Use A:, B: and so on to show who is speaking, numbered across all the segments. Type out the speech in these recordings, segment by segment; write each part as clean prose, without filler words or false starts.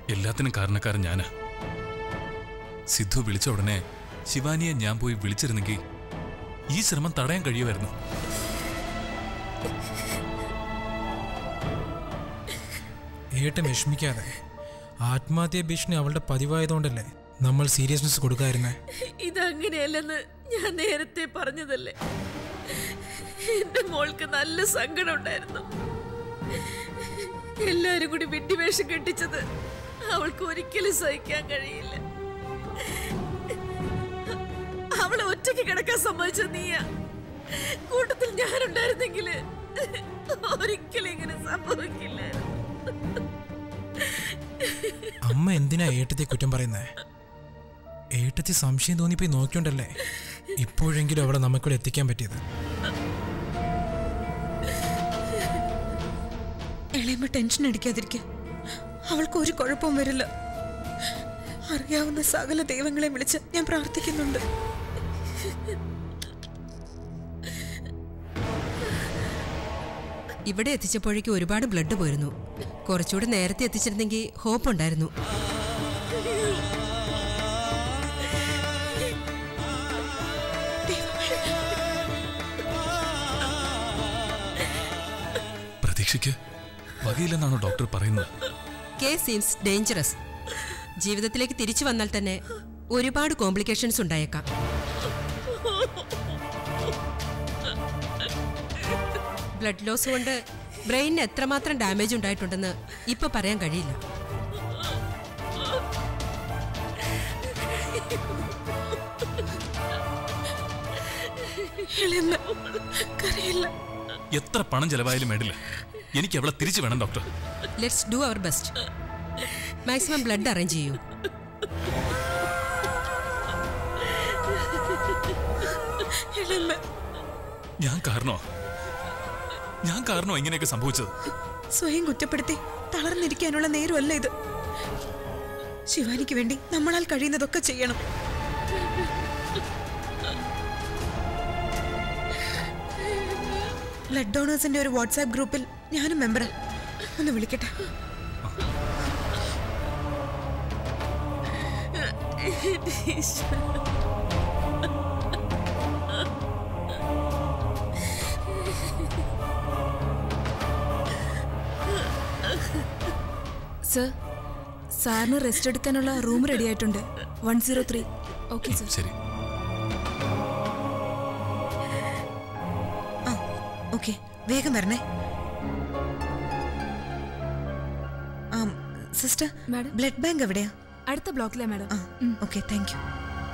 A: എല്ലാത്തിനും കാരണക്കാരൻ ഞാനാ. സിദ്ധു വിളിച്ച ഉടനെ ശിവാനിയെ ഞാൻ പോയി വിളിച്ചിരുന്നെങ്കിൽ ഈ ശ്രമം തടയാൻ കഴിയുമായിരുന്നു.
B: ഏട്ടൻ വിഷമിക്കാതെ. ആത്മഹത്യാ ഭീഷണി അവളുടെ പതിവായതുകൊണ്ടല്ലേ നമ്മൾ സീരിയസ്നെസ് കൊടുക്കാതിരുന്നേ.
C: ഇതങ്ങനെയല്ലെന്ന് ഞാൻ നേരത്തെ പറഞ്ഞതല്ലേ. എന്റെ മോൾക്ക് നല്ല സങ്കടം ഉണ്ടായിരുന്നു. എല്ലാരും കൂടി വിഡ്ഢിവേഷം കെട്ടിച്ചത് അവൾക്ക് ഒരിക്കലും സഹിക്കാൻ കഴിയില്ല. അവളെ ഒറ്റയ്ക്ക് കിടക്കാൻ സമ്മതിച്ചത് നീയാ. കൂട്ടത്തിൽ ഞാനുണ്ടായിരുന്നെങ്കിൽ ഒരിക്കലും ഇങ്ങനെ സംഭവിക്കില്ലായിരുന്നു.
B: അമ്മ എന്തിനാ ഏട്ടത്തെ കുറ്റം പറയുന്നേ? ഏട്ടത്തി സംശയം തോന്നിപ്പോയി നോക്കിയോണ്ടല്ലേ ഇപ്പോഴെങ്കിലും അവളെ നമുക്കിവിടെ എത്തിക്കാൻ പറ്റിയത്.
D: എളയമ്മ ടെൻഷൻ അടിക്കാതിരിക്കുക. അവൾക്ക് ഒരു കുഴപ്പവും വരില്ല. അറിയാവുന്ന സകല ദൈവങ്ങളെ വിളിച്ച് ഞാൻ പ്രാർത്ഥിക്കുന്നുണ്ട്.
E: ഇവിടെ എത്തിച്ചപ്പോഴേക്കും ഒരുപാട് ബ്ലഡ് പോയിരുന്നു. കുറച്ചുകൂടി നേരത്തെ എത്തിച്ചിരുന്നെങ്കിൽ ഹോപ്പ് ഉണ്ടായിരുന്നു.
A: പ്രതീക്ഷയ്ക്ക് വകയില്ലെന്നാണോ ഡോക്ടർ പറയുന്നത്?
E: Case seems dangerous. ജീവിതത്തിലേക്ക് തിരിച്ചു വന്നാൽ തന്നെ ഒരുപാട് കോംപ്ലിക്കേഷൻസ് ഉണ്ടായേക്കാം. ബ്ലഡ് ലോസ് കൊണ്ട് ബ്രെയിനിന് എത്രമാത്രം ഡാമേജ് ഉണ്ടായിട്ടുണ്ടെന്ന് ഇപ്പൊ പറയാൻ കഴിയില്ല.
A: എത്ര പണം ചെലവായാലും വേണ്ടില്ല, എനിക്ക് അവളെ തിരിച്ചു വേണം doctor.
E: Let's do our best. Maximum blood arrange ചെയ്യൂ.
A: ഞാൻ കാരണോ ഇങ്ങനെയൊക്കെ സംഭവിച്ചത്?
D: സ്വയം കുറ്റപ്പെടുത്തി തളർന്നിരിക്കാനുള്ള നേരമല്ല ഇത്. ശിവാനിക്ക് വേണ്ടി നമ്മളാൽ കഴിയുന്നതൊക്കെ ചെയ്യണം. ബ്ലഡ് ഡോണേഴ്സിന്റെ ഒരു വാട്സാപ്പ് ഗ്രൂപ്പിൽ ഞാനും മെമ്പറാ. ഒന്ന് വിളിക്കട്ടെ.
F: സർ, സാറിന് റെസ്റ്റ് എടുക്കാനുള്ള റൂം റെഡി ആയിട്ടുണ്ട്. 103. Okay sir.
A: ശരി.
D: ഓക്കെ, വേഗം വരണേ. സിസ്റ്റർ, ബ്ലഡ് ബാങ്ക് എവിടെയാ?
F: അടുത്ത ബ്ലോക്കിലാ മാഡം.
D: Okay, thank you.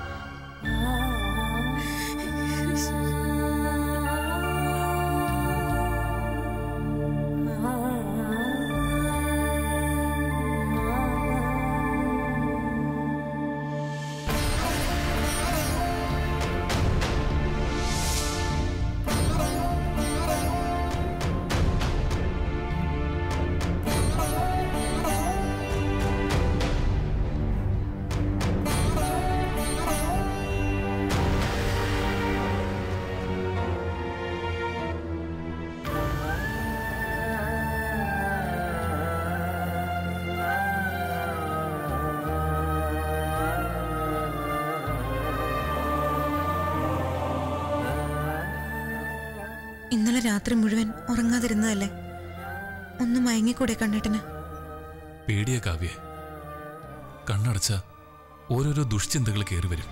D: ഇന്നലെ രാത്രി മുഴുവൻ ഉറങ്ങാതിരുന്നതല്ലേ? ഒന്ന് മയങ്ങിക്കൂടെ കണ്ണേട്ടന്?
A: പേടിയ കാവ്യ, കണ്ണടച്ച ഓരോരോ ദുഷ്ചിന്തകൾ കയറി വരും.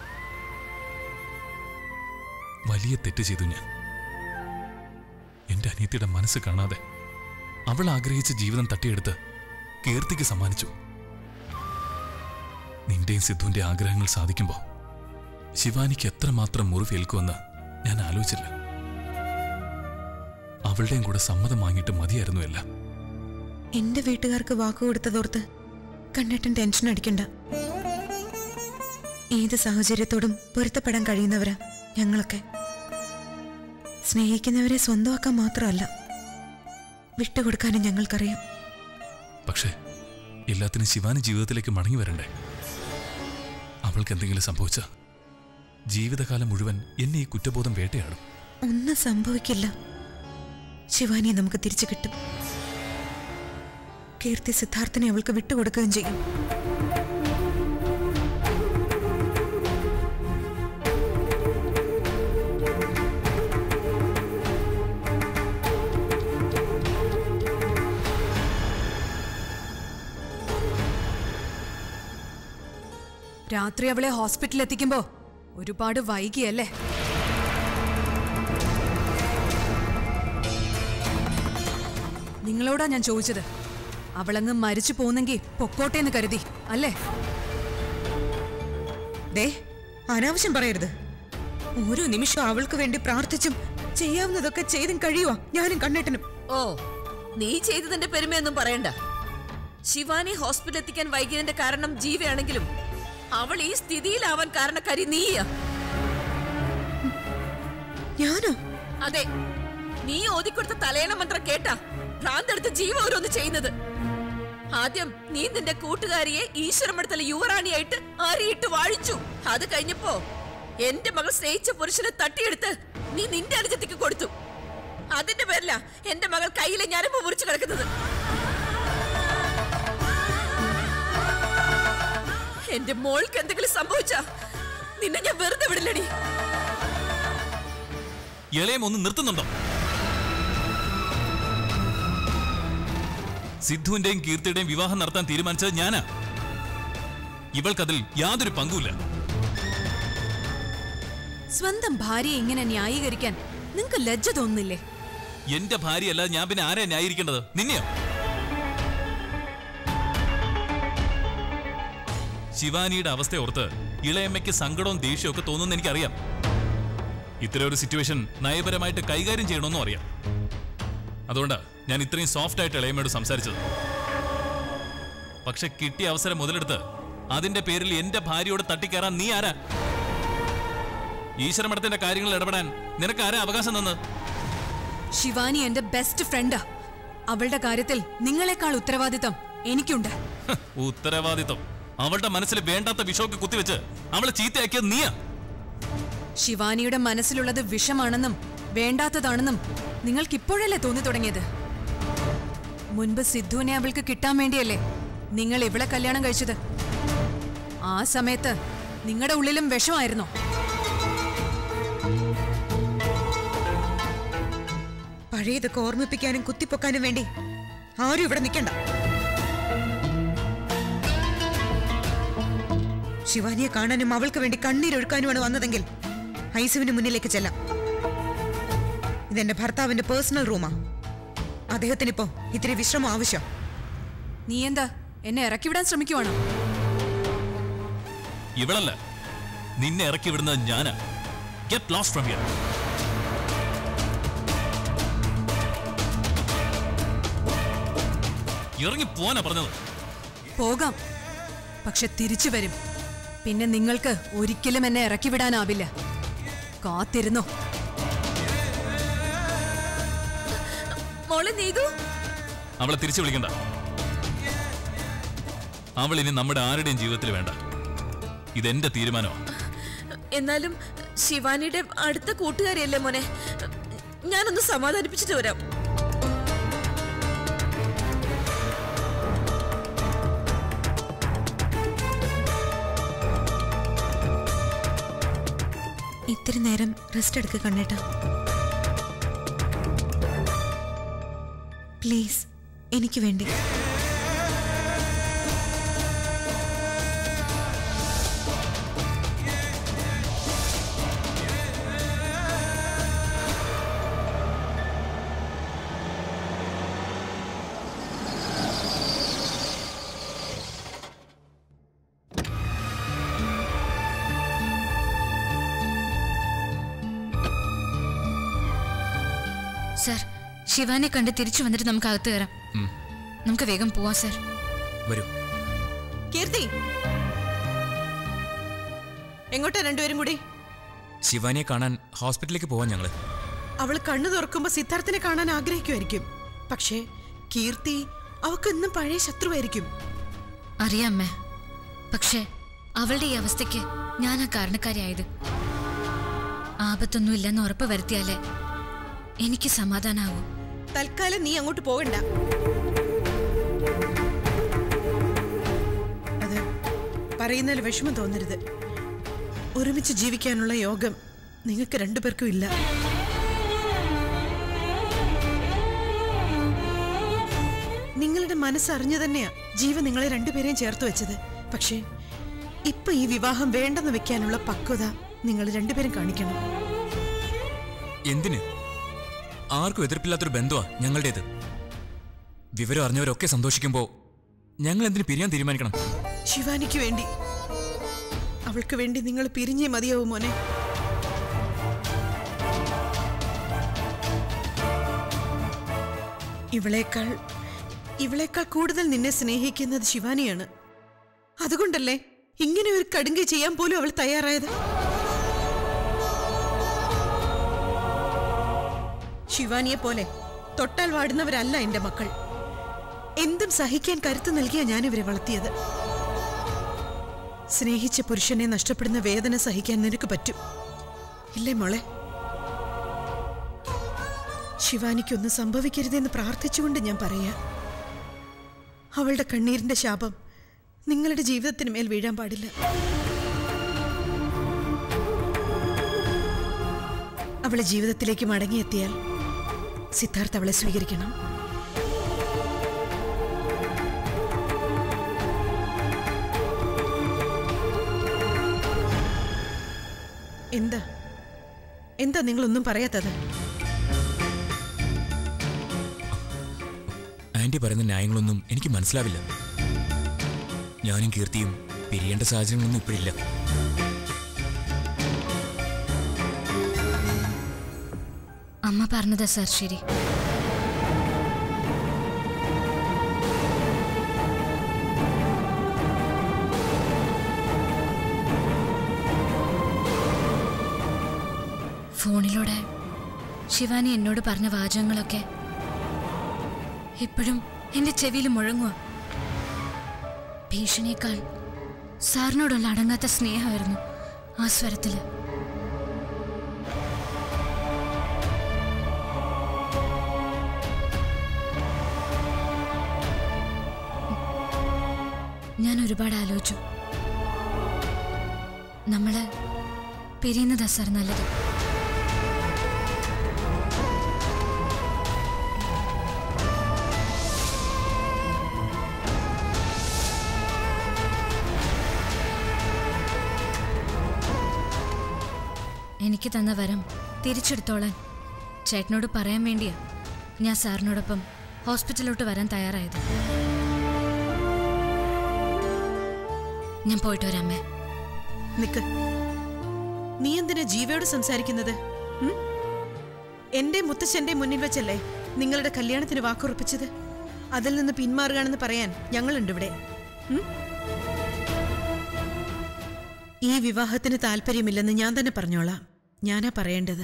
A: വലിയ തെറ്റ് ചെയ്തു ഞാൻ. എന്റെ അനിയത്തിയുടെ മനസ്സ് കാണാതെ അവൾ ആഗ്രഹിച്ച ജീവിതം തട്ടിയെടുത്ത് കീർത്തിക്ക് സമ്മാനിച്ചു. നിന്റെയും സിദ്ധുവിന്റെ ആഗ്രഹങ്ങൾ സാധിക്കുമ്പോൾ ശിവാനിക്ക് എത്രമാത്രം മുറിവേൽക്കുമെന്ന് ഞാൻ ആലോചിച്ചില്ല. അവളുടെയും കൂടെ സമ്മതം വാങ്ങിയിട്ട് മതിയായിരുന്നു എല്ലാം.
D: എന്റെ വീട്ടുകാർക്ക് വാക്കുകൊടുത്തതോർത്ത് കണ്ണേട്ടൻ ടെൻഷൻ അടിക്കണ്ട. ഏത് സാഹചര്യത്തോടും പൊരുത്തപ്പെടാൻ കഴിയുന്നവരാ ഞങ്ങളൊക്കെ. സ്നേഹിക്കുന്നവരെ സ്വന്തമാക്കാൻ മാത്രമല്ല, വിട്ടുകൊടുക്കാനും ഞങ്ങൾക്കറിയാം.
A: പക്ഷേ എല്ലാത്തിനും ശിവാനി ജീവിതത്തിലേക്ക് മടങ്ങി വരണ്ടേ? അവൾക്ക് എന്തെങ്കിലും സംഭവിച്ച ജീവിതകാലം മുഴുവൻ എന്നെ ഈ കുറ്റബോധം വേട്ടയാടും.
D: ഒന്നും സംഭവിക്കില്ല. ശിവാനിയെ നമുക്ക് തിരിച്ചു കിട്ടും. കീർത്തി സിദ്ധാർത്ഥനെ അവൾക്ക് വിട്ടുകൊടുക്കുകയും ചെയ്യും.
F: രാത്രി അവളെ ഹോസ്പിറ്റലിൽ എത്തിക്കുമ്പോ ഒരുപാട് വൈകിയല്ലേ? നിങ്ങളോടാ ഞാൻ ചോദിച്ചത്. അവളങ്ങ് മരിച്ചു പോന്നെങ്കിൽ പൊക്കോട്ടേന്ന് കരുതി അല്ലേ?
D: ദേ, അനാവശ്യം പറയരുത്. ഓരോ നിമിഷം അവൾക്ക് വേണ്ടി പ്രാർത്ഥിച്ചും ചെയ്യാവുന്നതൊക്കെ ചെയ്തും കഴിയുവാ ഞാനും കണ്ണേട്ടനും.
C: ഓ, നീ ചെയ്തതിന്റെ പെരുമയൊന്നും പറയണ്ട. ശിവാനി ഹോസ്പിറ്റലിൽ എത്തിക്കാൻ വൈകിയതിന്റെ കാരണം ജീവയാണെങ്കിലും അവൾ ഈ സ്ഥിതിയിലാവാൻ കാരണക്കാരി നീയാ.
D: ഞാനോ?
C: അതെ, നീ ഓതിക്കൊടുത്ത തലയണ മന്ത്രം കേട്ടാ ഭ്രാന്തെടുത്ത് ജീവ ഓരോന്ന് ചെയ്യുന്നത്. ആദ്യം നീ നിന്റെ കൂട്ടുകാരിയെ ഈശ്വരമടുത്തല യുവറാണിയായിട്ട് ആരിയിട്ട് വാഴിച്ചു. അത് കഴിഞ്ഞപ്പോ എന്റെ മകൾ സ്നേഹിച്ച പുരുഷനെ തട്ടിയെടുത്ത് നീ നിന്റെ അനുജത്തിക്ക് കൊടുത്തു. അതിന്റെ പേരില എന്റെ മകൾ കയ്യിലെ ഞരമ്പ് മുറിച്ചു കിടക്കുന്നത്. എന്റെ മോൾക്ക് എന്തെങ്കിലും സംഭവിച്ചാ നിന്നെ ഞാൻ വെറുതെ വിടില്ലടി.
A: ഇളയം ഒന്ന് നിർത്തുന്നുണ്ടോ? സിദ്ധുവിന്റെയും കീർത്തിയുടെയും വിവാഹം നടത്താൻ തീരുമാനിച്ചത് ഞാനാ. ഇവൾക്കതിൽ യാതൊരു പങ്കുമില്ല.
F: സ്വന്തം ഭാര്യയെ ഇങ്ങനെ ന്യായീകരിക്കാൻ നിങ്ങക്ക് ലജ്ജ തോന്നുന്നില്ലേ?
A: എന്റെ ഭാര്യയല്ല, ഞാൻ പിന്നെ ആരെയാ ന്യായീകരിക്കേണ്ടത്? നിന്നെയോ? ശിവാനിയുടെ അവസ്ഥ ഓർത്ത് ഇളയമ്മയ്ക്ക് സങ്കടവും ദേഷ്യവും ഒക്കെ തോന്നുന്ന എനിക്കറിയാം. ഇത്തരം ഒരു സിറ്റുവേഷൻ നയപരമായിട്ട് കൈകാര്യം ചെയ്യണമെന്നും അറിയാം. അതുകൊണ്ടാ ഞാൻ ഇത്രയും സോഫ്റ്റ് ആയിട്ട് ഇളയമ്മയോട് സംസാരിച്ചത്. പക്ഷെ കിട്ടിയ അവസരം മുതലെടുത്ത് അതിന്റെ പേരിൽ എന്റെ ഭാര്യയോട് തട്ടിക്കയറാൻ നീ ആരാ? ഈശ്വരമഠത്തിന്റെ കാര്യങ്ങളിൽ ഇടപെടാൻ നിനക്ക് ആരാ അവകാശം തന്ന്?
F: ശിവാനി എന്റെ ബെസ്റ്റ് ഫ്രണ്ടാ. അവളുടെ കാര്യത്തിൽ നിങ്ങളെക്കാൾ ഉത്തരവാദിത്തം എനിക്കുണ്ട്.
A: ഉത്തരവാദിത്തം? അവളുടെ മനസ്സിൽ വേണ്ടാത്ത വിഷമൊക്കെ കുത്തിവെച്ച് അവളെ ചീത്തയാക്കിയത് നീയാ.
F: ശിവാനിയുടെ മനസ്സിലുള്ളത് വിഷമാണെന്നും വേണ്ടാത്തതാണെന്നും നിങ്ങൾക്ക് ഇപ്പോഴല്ലേ തോന്നി തുടങ്ങിയത്? മുൻപ് സിദ്ധുവിനെ അവൾക്ക് കിട്ടാൻ വേണ്ടിയല്ലേ നിങ്ങൾ ഇവളെ കല്യാണം കഴിച്ചത്? ആ സമയത്ത് നിങ്ങളുടെ ഉള്ളിലും വിഷമായിരുന്നോ?
D: പഴയതൊക്കെ ഓർമ്മിപ്പിക്കാനും കുത്തിപ്പൊക്കാനും വേണ്ടി ആരും ഇവിടെ നിൽക്കണ്ട. ശിവാനിയെ കാണാനും അവൾക്ക് വേണ്ടി കണ്ണീരൊഴുക്കാനുമാണ് വന്നതെങ്കിൽ ഐസുവിന് മുന്നിലേക്ക് ചെല്ലാം. ഇതെന്റെ ഭർത്താവിന്റെ പേഴ്സണൽ റൂമാ. അദ്ദേഹത്തിനിപ്പോ ഇത്തിരി വിശ്രമം ആവശ്യം.
F: നീ എന്താ എന്നെ ഇറക്കിവിടാൻ ശ്രമിക്കുവാണോ?
A: ഇവളല്ല, നിന്നെ ഇറക്കി വിടുന്നത് ഞാനാ. Get lost from here. ഇറങ്ങി പോവാനാ പറഞ്ഞത്.
F: പോകാം, പക്ഷെ തിരിച്ചു വരും. പിന്നെ നിങ്ങൾക്ക് ഒരിക്കലും എന്നെ ഇറക്കി വിടാനാവില്ല. കാത്തിരുന്നോ.
C: മോളെ നീതു,
A: അവളെ തിരിച്ചു വിളിക്കണ്ട. അവൾ ഇനി നമ്മുടെ ആരുടെയും ജീവിതത്തിൽ വേണ്ട. ഇതെന്റെ തീരുമാനമാണ്.
C: എന്നാലും ശിവാനിയുടെ അടുത്ത കൂട്ടുകാരിയല്ലേ മോനെ, ഞാനൊന്ന് സമാധാനിപ്പിച്ചിട്ട് വരാം.
D: ഇത്തിരി നേരം റെസ്റ്റ് എടുക്കുക കണ്ണേട്ടാ. പ്ലീസ്, എനിക്ക് വേണ്ടി.
G: സർ, ശിവാനെ കണ്ട് തിരിച്ചു വന്നിട്ട് നമുക്ക് അകത്ത് കയറാം. നമുക്ക് വേഗം പോവാം സർ.
A: വരൂ.
C: കീർത്തി, എങ്ങോട്ടാ രണ്ടുപേരും കൂടി?
H: ശിവാനിയെ കാണാൻ ഹോസ്പിറ്റലിലേക്ക് പോവാൻ ഞങ്ങള്.
I: അവൾ കണ്ണു തുറക്കുമ്പോ സിദ്ധാർത്ഥനെ കാണാൻ ആഗ്രഹിക്കുമായിരിക്കും. പക്ഷേ കീർത്തി അവൾക്ക് ഇന്നും പഴയ ശത്രുവായിരിക്കും.
G: അറിയാമ്മേ, പക്ഷേ അവളുടെ ഈ അവസ്ഥയ്ക്ക് ഞാനാ കാരണക്കാരിയായത്. ആപത്തൊന്നുമില്ലെന്ന് ഉറപ്പ് വരുത്തിയാലേ എനിക്ക് സമാധാനാവൂ.
I: തൽക്കാലം നീ അങ്ങോട്ട് പോകണ്ട. പറയുന്നതിൽ വിഷമം തോന്നരുത്. ഒരുമിച്ച് ജീവിക്കാനുള്ള യോഗം നിങ്ങൾക്ക് രണ്ടുപേർക്കും ഇല്ല. നിങ്ങളുടെ മനസ്സറിഞ്ഞു തന്നെയാ ജീവ നിങ്ങളെ രണ്ടുപേരെയും ചേർത്ത് വെച്ചത്. പക്ഷേ ഇപ്പൊ ഈ വിവാഹം വേണ്ടെന്ന് വെക്കാനുള്ള പക്വത നിങ്ങൾ രണ്ടുപേരും കാണിക്കണം.
H: എന്തിന്? ആർക്കും എതിർപ്പില്ലാത്തൊരു ബന്ധമാ ഞങ്ങളുടേത്. വിവരം അറിഞ്ഞവരൊക്കെ സന്തോഷിക്കുമ്പോ ഞങ്ങൾ എന്തിനു പിരിയാൻ തീരുമാനിക്കണം?
I: ശിവാനിക്ക് വേണ്ടി, അവൾക്ക് വേണ്ടി നിങ്ങൾ പിരിഞ്ഞേ മതിയാവും മോനെ. ഇവളേക്കാൾ കൂടുതൽ നിന്നെ സ്നേഹിക്കുന്നത് ശിവാനിയാണ്. അതുകൊണ്ടല്ലേ ഇങ്ങനെ ഒരു കടുങ്കൈ ചെയ്യാൻ പോലും അവൾ തയ്യാറായത്. ശിവാനിയെ പോലെ തൊട്ടാൽ വാടുന്നവരല്ല എന്റെ മക്കൾ. എന്തും സഹിക്കാൻ കരുത്ത് നൽകിയാ ഞാൻ ഇവരെ വളർത്തിയത്. സ്നേഹിച്ച പുരുഷനെ നഷ്ടപ്പെടുന്ന വേദന സഹിക്കാൻ നിനക്ക് പറ്റും ഇല്ലേ മോളെ? ശിവാനിക്കൊന്നും സംഭവിക്കരുതെന്ന് പ്രാർത്ഥിച്ചുകൊണ്ട് ഞാൻ പറയാ, അവളുടെ കണ്ണീരിന്റെ ശാപം നിങ്ങളുടെ ജീവിതത്തിന് മേൽ വീഴാൻ പാടില്ല. അവളെ ജീവിതത്തിലേക്ക് മടങ്ങിയെത്തിയാൽ സിദ്ധാർത്ഥ് അവളെ സ്വീകരിക്കണം. എന്താ നിങ്ങളൊന്നും പറയാത്തത്?
H: ആന്റി പറയുന്ന ന്യായങ്ങളൊന്നും എനിക്ക് മനസ്സിലാവില്ല. ഞാനും കീർത്തിയും പിരിയേണ്ട സാഹചര്യങ്ങളൊന്നും ഇപ്പോഴില്ല.
G: അമ്മ പറഞ്ഞതാ സാർ ശരി. ഫോണിലൂടെ ശിവാനി എന്നോട് പറഞ്ഞ വാചകങ്ങളൊക്കെ ഇപ്പോഴും എന്റെ ചെവിയിൽ മുഴങ്ങുക. ഭീഷണിയേക്കാൾ സാറിനോടുള്ള അടങ്ങാത്ത സ്നേഹമായിരുന്നു ആ സ്വരത്തില്. ഞാൻ ഒരുപാട് ആലോചിച്ചു. നമ്മള് പിരിയുന്നതാ സാർ നല്ലത്. എനിക്ക് തന്ന വരം തിരിച്ചെടുത്തോളാൻ ചേട്ടനോട് പറയാൻ വേണ്ടിയാ ഞാൻ സാറിനോടൊപ്പം ഹോസ്പിറ്റലിലോട്ട് വരാൻ തയ്യാറായത്. ഞാൻ പോയിട്ട് വരാം അമ്മേ.
I: നിക്ക്, നീ എന്തിനാ ജീവയോട് സംസാരിക്കുന്നത്? എന്റെ മുത്തച്ഛന്റെ മുന്നിൽ വെച്ചല്ലേ നിങ്ങളുടെ കല്യാണത്തിന് വാക്കുറപ്പിച്ചത്? അതിൽ നിന്ന് പിന്മാറുകയാണെന്ന് പറയാൻ ഞങ്ങളുണ്ട് ഇവിടെ. ഈ വിവാഹത്തിന് താല്പര്യമില്ലെന്ന് ഞാൻ തന്നെ പറഞ്ഞോളാം. ഞാനാ പറയേണ്ടത്.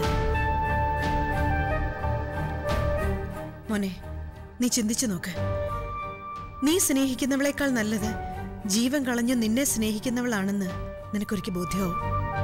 I: മോനെ, നീ ചിന്തിച്ചു നോക്ക്. നീ സ്നേഹിക്കുന്നവളേക്കാൾ നല്ലത് ജീവൻ കളഞ്ഞു നിന്നെ സ്നേഹിക്കുന്നവളാണെന്ന് നിനക്കൊരിക്കൽ ബോധ്യമാവും.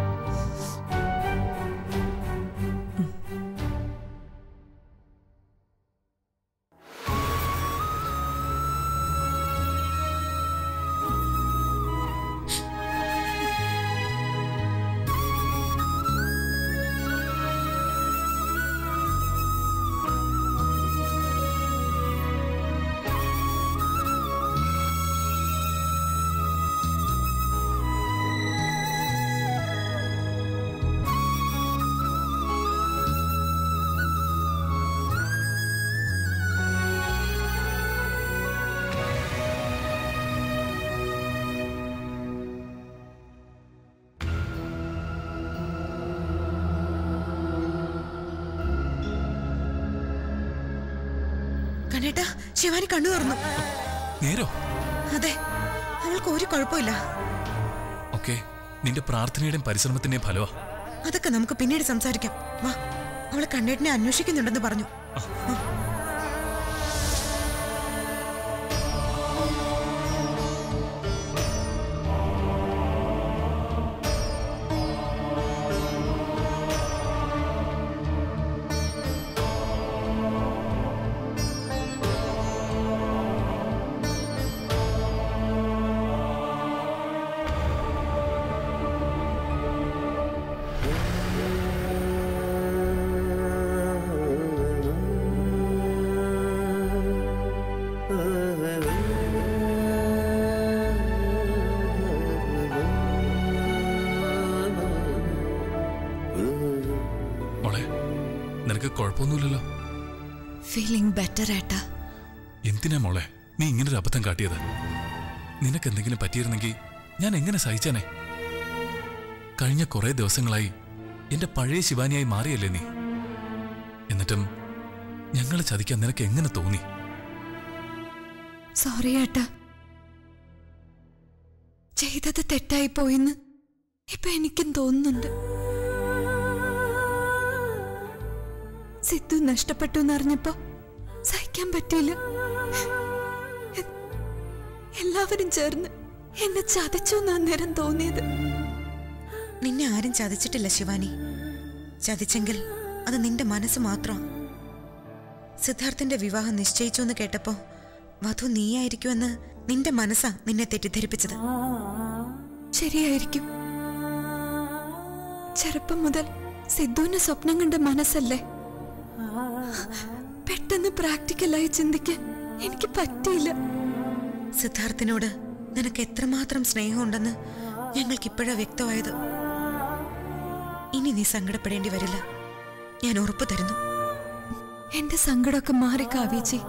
I: കണ്ണേട്ടാ, ശിവാനി കണ്ണു തുറന്നു.
A: നേരോ?
I: അതെ, അവൾക്ക് ഒരു കുഴപ്പമില്ല.
A: ഓക്കെ, നിന്റെ പ്രാർത്ഥനയുടെയും പരിശ്രമത്തിന്റെയും ഫലമാ.
D: അതൊക്കെ നമുക്ക് പിന്നീട് സംസാരിക്കാം. വാ, അവള് കണ്ണേട്ടനെ അന്വേഷിക്കുന്നുണ്ടെന്ന് പറഞ്ഞു.
A: കുഴപ്പമൊന്നുമില്ലല്ലോ.
F: ഫീലിംഗ് ബെറ്റർ ഏട്ടാ.
A: എന്തിനാ മോളെ നീ ഇങ്ങനൊരു അബദ്ധം കാട്ടിയത്? നിനക്ക് എന്തെങ്കിലും പറ്റിയിരുന്നെങ്കിൽ ഞാൻ എങ്ങനെ സഹിച്ചാനേ? കഴിഞ്ഞ കുറെ ദിവസങ്ങളായി എന്റെ പഴയ ശിവാനിയായി മാറിയല്ലേ നീ? എന്നിട്ടും ഞങ്ങളെ ചതിക്കാൻ നിനക്ക് എങ്ങനെ തോന്നി?
F: സോറി ഏട്ടാ, ചെയ്തത് തെറ്റായി പോയിന്ന് ഇപ്പൊ എനിക്കും തോന്നുന്നുണ്ട്. സിദ്ധു നഷ്ടപ്പെട്ടു എന്നറിഞ്ഞപ്പോ സഹിക്കാൻ പറ്റിയില്ല. എല്ലാവരും ചേർന്ന് എന്നെ ചതിച്ചു എന്നാ നേരം തോന്നിയത്.
D: നിന്നെ ആരും ചതിച്ചിട്ടില്ല ശിവാനി. ചതിച്ചെങ്കിൽ അത് നിന്റെ മനസ്സ് മാത്രം. സിദ്ധാർത്ഥന്റെ വിവാഹം നിശ്ചയിച്ചു എന്ന് കേട്ടപ്പോ വധു നീയായിരിക്കുമെന്ന് നിന്റെ മനസ്സാ നിന്നെ തെറ്റിദ്ധരിപ്പിച്ചത്.
F: ശരിയായിരിക്കും. ചെറുപ്പം മുതൽ സിദ്ധുവിന്റെ സ്വപ്നം കണ്ട മനസ്സല്ലേ. പെട്ടെന്ന് പ്രാക്ടിക്കലായി ചിന്തിക്കാൻ എനിക്ക് പറ്റിയില്ല.
D: സിദ്ധാർത്ഥിനോട് നിനക്ക് എത്രമാത്രം സ്നേഹമുണ്ടെന്ന് ഞങ്ങൾക്കിപ്പോഴാ വ്യക്തമായത്. ഇനി നീ സങ്കടപ്പെടേണ്ടി വരില്ല, ഞാൻ ഉറപ്പു തരുന്നു.
F: എന്റെ സങ്കടമൊക്കെ മാറി കാവ്യേച്ചി.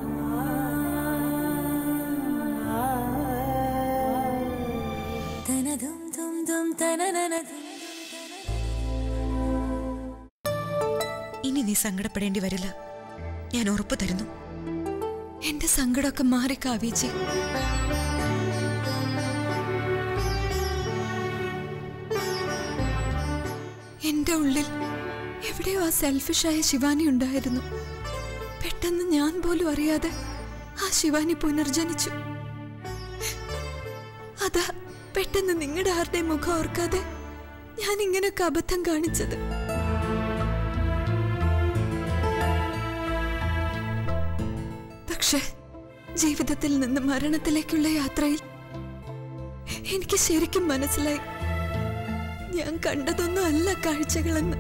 D: ഇനി നീ സങ്കടപ്പെടേണ്ടി വരില്ല, ഞാൻ ഉറപ്പു തരുന്നു.
F: എന്റെ സങ്കടമൊക്കെ മാറി കാവ്യേച്ചി. എന്റെ ഉള്ളിൽ എവിടെയോ ആ സെൽഫിഷായ ശിവാനി ഉണ്ടായിരുന്നു. പെട്ടെന്ന് ഞാൻ പോലും അറിയാതെ ആ ശിവാനി പുനർജനിച്ചു. അതാ പെട്ടെന്ന് നിങ്ങളുടെ ആരുടെയും മുഖം ഓർക്കാതെ ഞാൻ ഇങ്ങനെയൊക്കെ അബദ്ധം കാണിച്ചത്. പക്ഷെ ജീവിതത്തിൽ നിന്ന് മരണത്തിലേക്കുള്ള യാത്രയിൽ എനിക്ക് ശരിക്കും മനസ്സിലായി, ഞാൻ കണ്ടതൊന്നും അല്ല കാഴ്ചകളെന്ന്.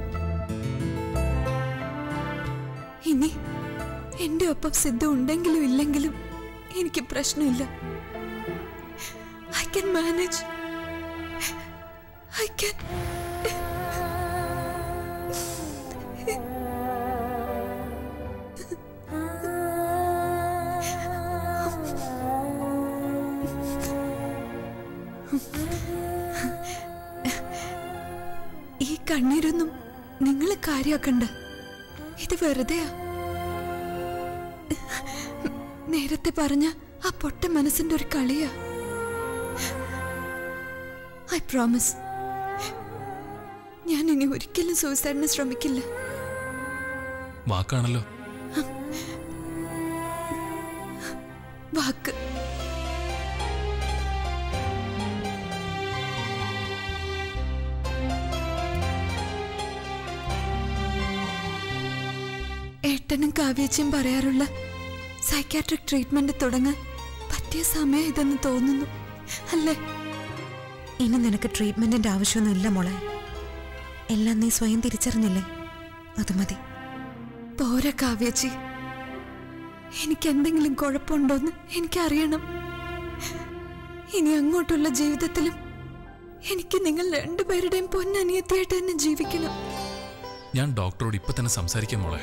F: ഇനി എന്റെ ഒപ്പം സിദ്ധു ഉണ്ടെങ്കിലും ഇല്ലെങ്കിലും എനിക്ക് പ്രശ്നമില്ല. I can manage. I can. ഈ കണ്ണീരൊന്നും നിങ്ങൾ കാര്യമാക്കണ്ട. ഇത് വെറുതെയാ. നേരത്തെ പറഞ്ഞ ആ പൊട്ട മനസ്സിന്റെ ഒരു കളിയാ. ഐ പ്രോമിസ്, ഞാൻ ഇനി ഒരിക്കലും സൂയിസൈഡിന് ശ്രമിക്കില്ല.
A: വാക്കാണല്ലോ.
F: വാക്ക്. ഏട്ടനും കാവ്യേച്ചിയും പറയാറുള്ള സൈക്കാട്രിക് ട്രീറ്റ്മെന്റ് തുടങ്ങാൻ പറ്റിയ സമയം ഇതെന്ന് തോന്നുന്നു, അല്ലേ?
D: ഇനി നിനക്ക് ട്രീറ്റ്മെന്റിന്റെ ആവശ്യമൊന്നുമില്ല മോളെ. എല്ലാം നീ സ്വയം തിരിച്ചറിഞ്ഞില്ലേ, അത് മതി.
F: പോരാ കാവ്യേച്ചി, എനിക്ക് എന്തെങ്കിലും കുഴപ്പമുണ്ടോന്ന് എനിക്കറിയണം. ഇനി അങ്ങോട്ടുള്ള ജീവിതത്തിലും എനിക്ക് നിങ്ങൾ രണ്ടുപേരുടെയും പൊന്നനിയത്തിയായിട്ട് തന്നെ ജീവിക്കണം.
A: ഞാൻ ഡോക്ടറോട് ഇപ്പൊ തന്നെ സംസാരിക്കാം മോളെ.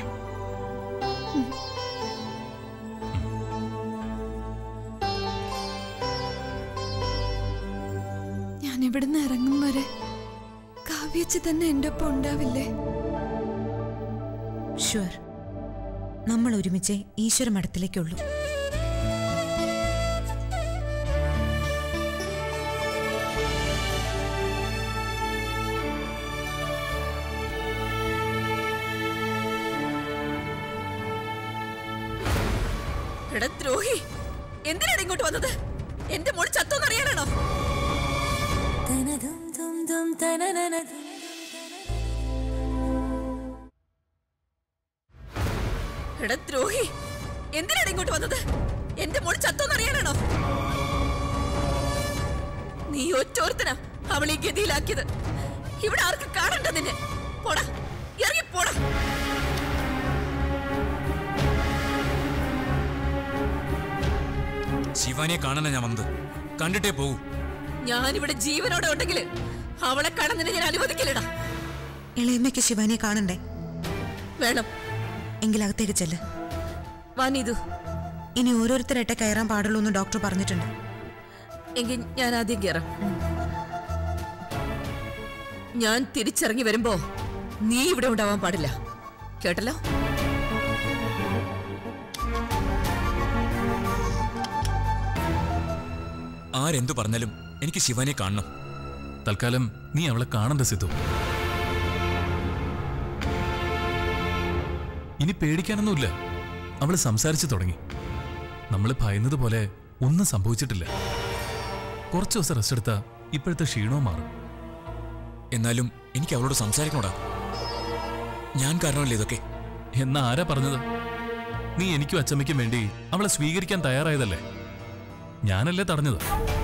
F: ഞാൻ ഇവിടുന്ന് ഇറങ്ങും വരെ കാവ്യേച്ചി തന്നെ എന്റെ ഒപ്പം ഉണ്ടാവില്ലേ?
D: ഷുവർ. നമ്മൾ ഒരുമിച്ച് ഈശ്വര മഠത്തിലേക്കുള്ളൂ.
C: എടാ ദ്രോഹി, എന്തിനാണ് ഇങ്ങോട്ട് വന്നത്? എന്റെ മോൾ ചത്തോന്നറിയാനാണോ? എടാ ദ്രോഹി, എന്തിനാണ് ഇങ്ങോട്ട് വന്നത്? എന്റെ മോൾ ചത്തോന്നറിയാനാണോ? നീ ഒറ്റോർത്തനാ അവളെ ഗതിയിലാക്കിയത്. ഇവിടെ ആർക്കും കാണണ്ട നിന്നെ. പോടാ, ഇറങ്ങി പോടാ.
H: ശിവാനിയെ കാണാനാ ഞാൻ വന്നത്. കണ്ടിട്ടേ പോകൂ.
C: ഞാനിവിടെ ജീവനോടെ ഉണ്ടെങ്കിൽ അവളെ കാണുന്നതിന് ഞാൻ അനുവദിക്കില്ലടാ.
D: ഇളയമ്മയ്ക്ക് ശിവാനിയെ കാണണ്ടേ?
C: വേണം.
D: എങ്കിൽ അകത്തേക്ക് ചെല്ല്.
C: വാനീതു,
D: ഇനി ഓരോരുത്തരായിട്ടേ കയറാൻ പാടുള്ളൂ എന്ന് ഡോക്ടർ പറഞ്ഞിട്ടുണ്ട്.
C: എങ്കിൽ ഞാൻ ആദ്യം കയറാം. ഞാൻ തിരിച്ചിറങ്ങി വരുമ്പോ നീ ഇവിടെ ഉണ്ടാവാൻ പാടില്ല, കേട്ടല്ലോ?
H: ആരെന്തു പറഞ്ഞാലും എനിക്ക് ശിവാനിയെ കാണണം.
A: തൽക്കാലം നീ അവളെ കാണണ്ട സിദ്ധു. ഇനി പേടിക്കാനൊന്നുമില്ല. അവള് സംസാരിച്ചു തുടങ്ങി. നമ്മൾ ഭയന്നത് പോലെ ഒന്നും സംഭവിച്ചിട്ടില്ല. കുറച്ചു ദിവസം റെസ്റ്റ് എടുത്താ ഇപ്പോഴത്തെ ക്ഷീണവും മാറും.
H: എന്നാലും എനിക്ക് അവളോട് സംസാരിക്കണോടാ. ഞാൻ കാരണമല്ലേ ഇതൊക്കെ?
A: എന്നാ ആരാ പറഞ്ഞത്? നീ എനിക്കും അച്ചമ്മയ്ക്കും വേണ്ടി അവളെ സ്വീകരിക്കാൻ തയ്യാറായതല്ലേ? ഞാനല്ലേ തടഞ്ഞത്?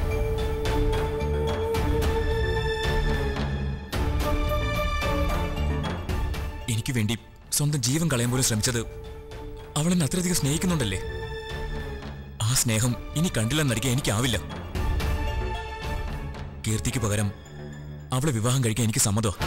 H: എനിക്ക് വേണ്ടി സ്വന്തം ജീവൻ കളയാൻ പോലും ശ്രമിച്ചത് അവളെന്നെ അത്രയധികം സ്നേഹിക്കുന്നുണ്ടല്ലേ? ആ സ്നേഹം ഇനി കണ്ടില്ലെന്നടിക്കാൻ എനിക്കാവില്ല. കീർത്തിക്ക് പകരം അവളെ വിവാഹം കഴിക്കാൻ എനിക്ക് സമ്മതമാണ്.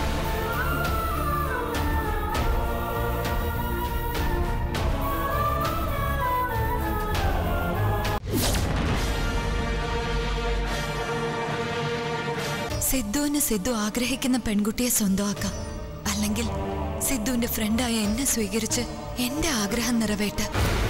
F: സിദ്ധുവിന് സിദ്ധു ആഗ്രഹിക്കുന്ന പെൺകുട്ടിയെ സ്വന്തമാക്കാം. അല്ലെങ്കിൽ സിദ്ധുവിന്റെ ഫ്രണ്ടായ എന്നെ സ്വീകരിച്ച് എന്റെ ആഗ്രഹം നിറവേറ്റാം.